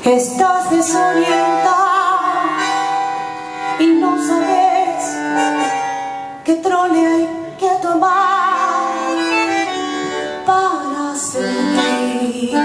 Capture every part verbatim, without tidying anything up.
Estás desorientada y no sabes qué trole hay que tomar para seguir.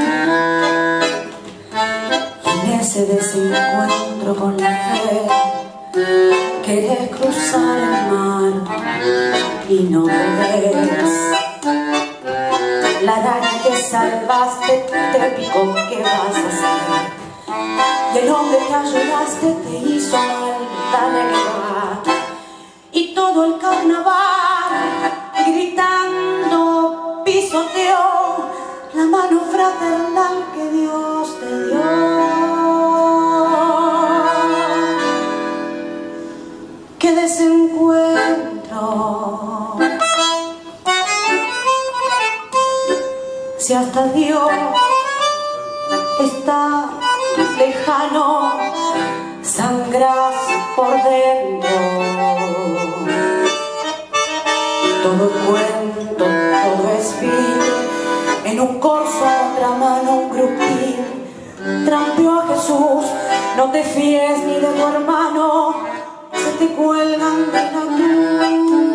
En ese desencuentro con la fe querés cruzar el mar y no te ves. La araña que salvaste te picó, ¿qué vas a hacer? Y el hombre que ayudaste te hizo mal, dale que va. Y todo el carnaval gritando pisoteó la mano fraternal que Dios te dio. ¡Qué desencuentro! Si hasta Dios está lejano, sangras por dentro. Todo el cuento, todo es vil. En un corso a otra mano un grupín trampeó a Jesús. No te fíes ni de tu hermano, se te cuelgan de la cruz.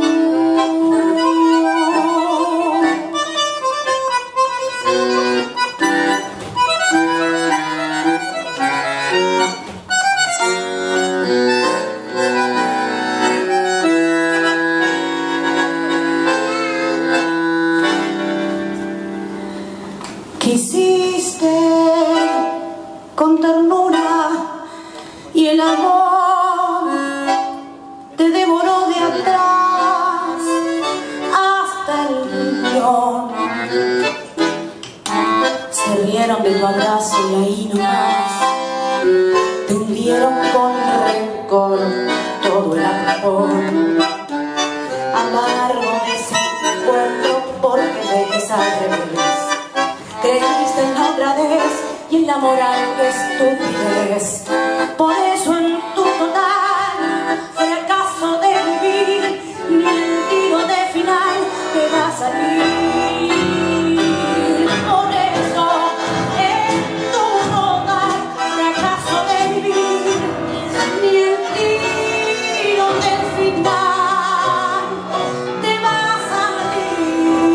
Quisiste con ternura y el amor te devoró de atrás hasta el riñón. Se rieron de tu abrazo y ahí nomás te hundieron con rencor todo el amor. Amargo desencuentro porque ves al revés. Creíste en la honradez y en la moral, que estupidez. Por eso en tu total fracaso de vivir, ni el tiro de final te va a salir. Por eso en tu total fracaso de vivir, ni el tiro de final te va a salir.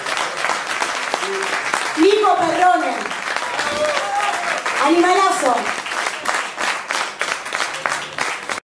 Nico Perrone, animalazo.